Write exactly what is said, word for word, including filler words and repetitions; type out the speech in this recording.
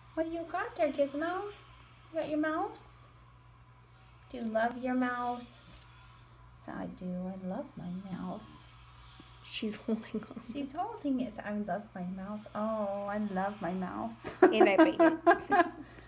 What do you got there, Gizmo? You got your mouse? Do you love your mouse? So I do. I love my mouse. She's holding on. She's holding it. I love my mouse. Oh, I love my mouse. And I bite it.